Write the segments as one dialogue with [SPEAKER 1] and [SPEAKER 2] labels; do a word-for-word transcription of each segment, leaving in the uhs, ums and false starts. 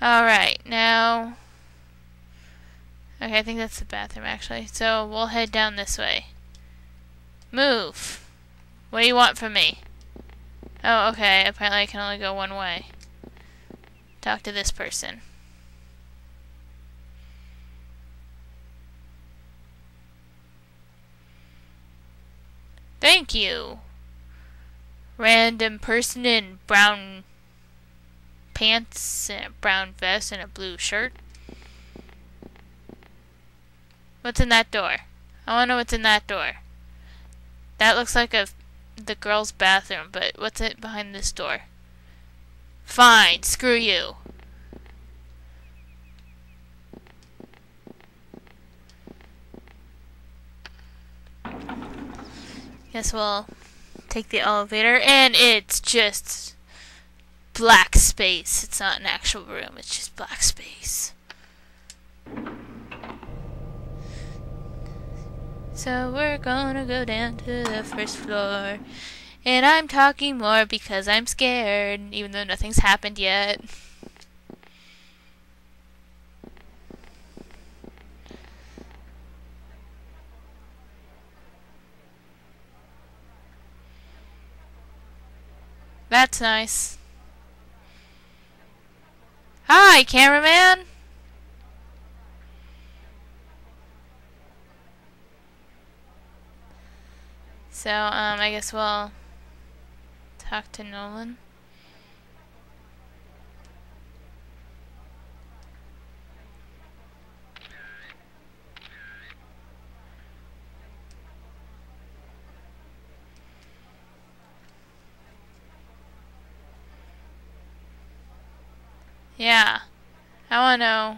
[SPEAKER 1] Alright, now... Okay, I think that's the bathroom actually. So we'll head down this way. Move! What do you want from me? Oh, okay, apparently I can only go one way. Talk to this person. Thank you! Random person in brown pants and a brown vest and a blue shirt. What's in that door? I wanna know what's in that door. That looks like a the girls' bathroom, but what's it behind this door? Fine, screw you. Guess we'll take the elevator, and it's just black space. It's not an actual room, it's just black space. So we're gonna go down to the first floor. And I'm talking more because I'm scared, even though nothing's happened yet. That's nice. Hi, cameraman! So, um, I guess we'll talk to Nolan. Yeah, I wanna know.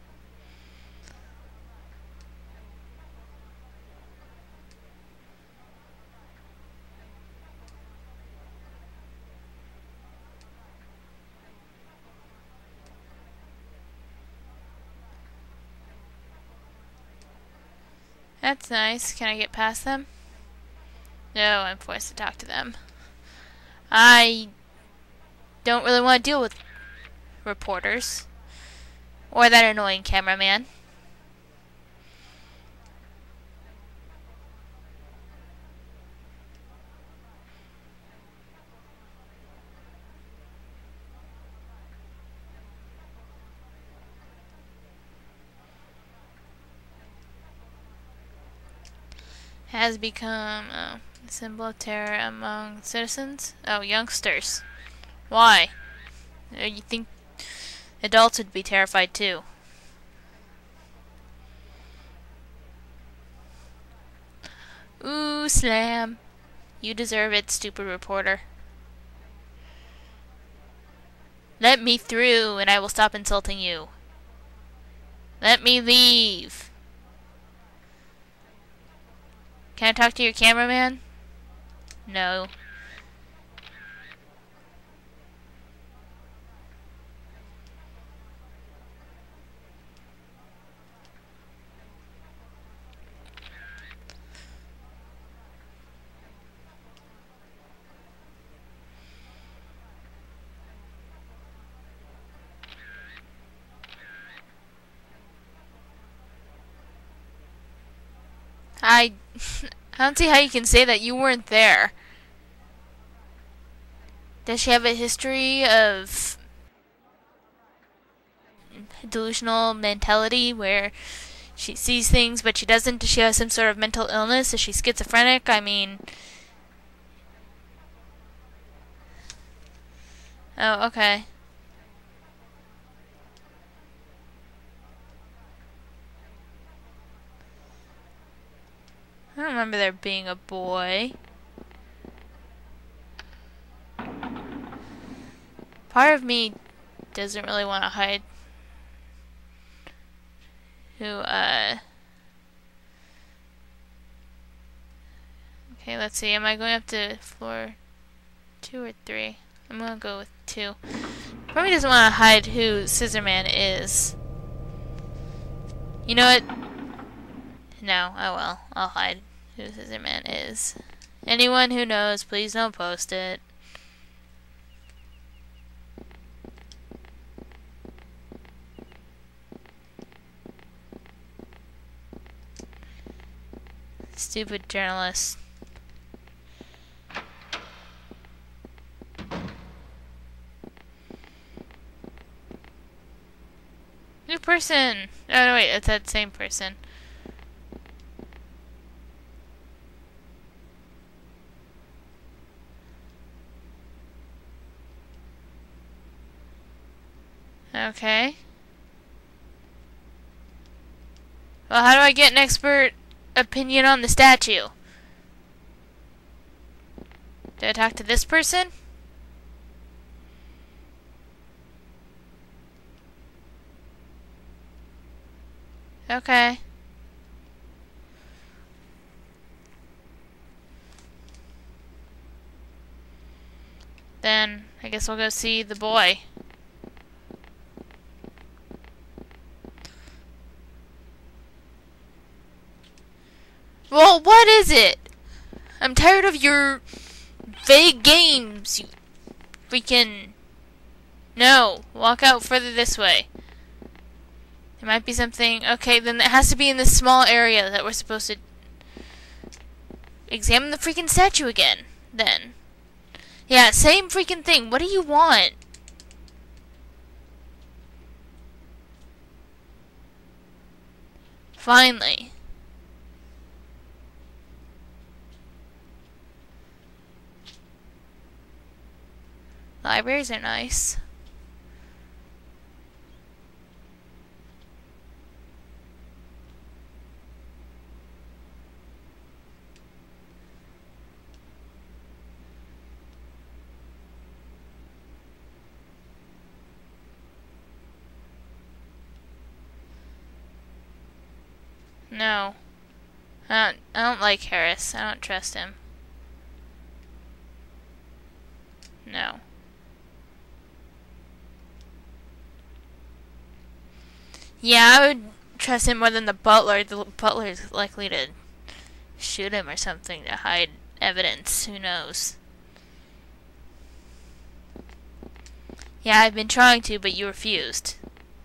[SPEAKER 1] That's nice. Can I get past them? No, I'm forced to talk to them. I don't really want to deal with reporters. Or that annoying cameraman. Has become a symbol of terror among citizens. Oh, youngsters. Why? Uh, You think adults would be terrified too. Ooh, slam. You deserve it, stupid reporter. Let me through, and I will stop insulting you. Let me leave. Can I talk to your cameraman? No. I... I don't see how you can say that. You weren't there. Does she have a history of delusional mentality where she sees things but she doesn't? Does she have some sort of mental illness? Is she schizophrenic? I mean... Oh, okay. I don't remember there being a boy. Part of me doesn't really want to hide who, uh... Okay, let's see. Am I going up to floor two or three? I'm gonna go with two. Probably doesn't want to hide who Scissorman is. You know what? No, oh well. I'll hide who Scissorman is. Anyone who knows, please don't post it. Stupid journalist. New person! Oh no, wait, it's that same person. Okay. Well, how do I get an expert opinion on the statue? Do I talk to this person? Okay. Then, I guess we'll go see the boy. Well, what is it? I'm tired of your vague games, you freaking... No, walk out further this way. There might be something... Okay, then it has to be in this small area that we're supposed to... Examine the freaking statue again, then. Yeah, same freaking thing. What do you want? Finally. Libraries are nice. No. I don't, I don't like Harris. I don't trust him. No. Yeah, I would trust him more than the butler. The butler is likely to shoot him or something to hide evidence. Who knows? Yeah, I've been trying to, but you refused.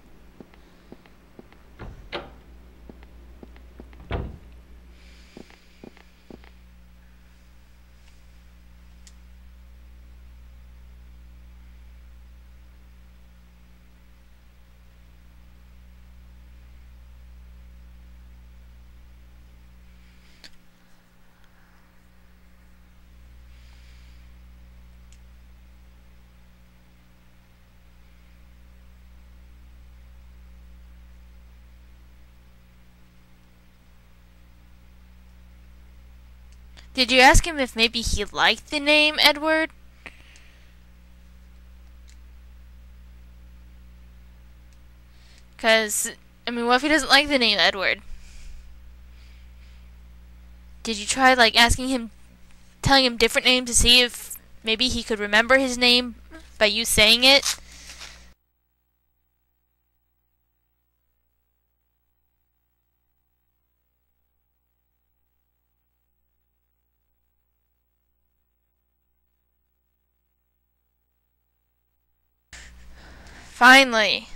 [SPEAKER 1] Did you ask him if maybe he liked the name Edward? Because, I mean, what if he doesn't like the name Edward? Did you try, like, asking him, telling him different names to see if maybe he could remember his name by you saying it? Finally.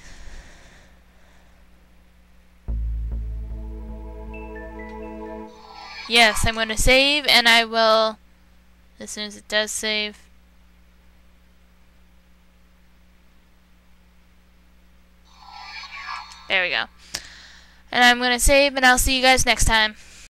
[SPEAKER 1] Yes, I'm going to save, and I will, as soon as it does save. There we go. And I'm going to save, and I'll see you guys next time.